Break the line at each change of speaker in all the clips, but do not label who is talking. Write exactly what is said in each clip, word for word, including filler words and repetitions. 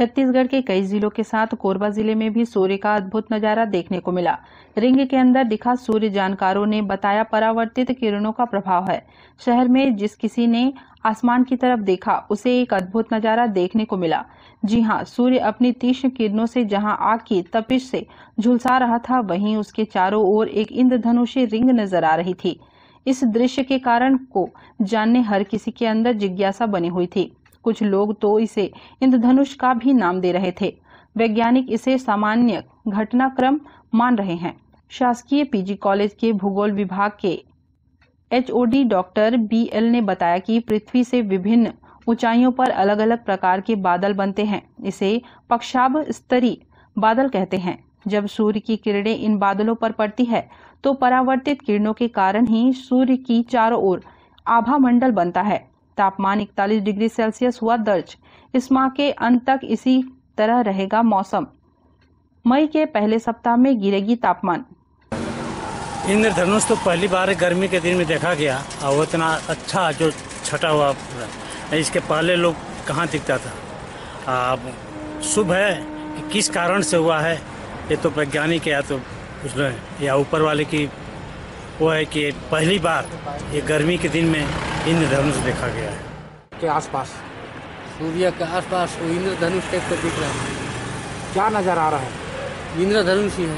छत्तीसगढ़ के कई जिलों के साथ कोरबा जिले में भी सूर्य का अद्भुत नजारा देखने को मिला। रिंग के अंदर दिखा सूर्य जानकारों ने बताया परावर्तित किरणों का प्रभाव है। शहर में जिस किसी ने आसमान की तरफ देखा उसे एक अद्भुत नजारा देखने को मिला। जी हाँ, सूर्य अपनी तीक्ष्ण किरणों से जहां आग की तपिश से झुलसा रहा था, वहीं उसके चारों ओर एक इंद्रधनुषी रिंग नजर आ रही थी। इस दृश्य के कारण को जानने हर किसी के अंदर जिज्ञासा बनी हुई थी। कुछ लोग तो इसे इंद्रधनुष का भी नाम दे रहे थे। वैज्ञानिक इसे सामान्य घटनाक्रम मान रहे हैं। शासकीय पीजी कॉलेज के भूगोल विभाग के एचओडी डॉक्टर बी एल ने बताया कि पृथ्वी से विभिन्न ऊंचाइयों पर अलग अलग प्रकार के बादल बनते हैं। इसे पक्षाभ स्तरीय बादल कहते हैं। जब सूर्य की किरणें इन बादलों पर पड़ती है तो परावर्तित किरणों के कारण ही सूर्य की चारों ओर आभा मंडल बनता है। तापमान इकतालीस डिग्री सेल्सियस हुआ दर्ज। इस माह के अंत तक इसी तरह रहेगा मौसम। मई के पहले सप्ताह में गिरेगी तापमान।
इंद्रधनुष तो पहली बार गर्मी के दिन में देखा गया और वो इतना अच्छा जो छटा हुआ, इसके पहले लोग कहाँ दिखता था। अब शुभ है कि किस कारण से हुआ है ये तो वैज्ञानिक या तो कुछ नहीं, या ऊपर वाले की वो है कि पहली बार ये गर्मी के दिन में इंद्रधनुष देखा गया है।
के आसपास
सूर्य के आसपास वो इंद्रधनुष टाइप का दिख रहा है।
क्या नजर आ रहा है?
इंद्रधनुष ही है।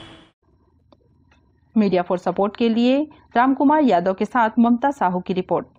मीडिया फॉर सपोर्ट के लिए रामकुमार यादव के साथ ममता साहू की रिपोर्ट।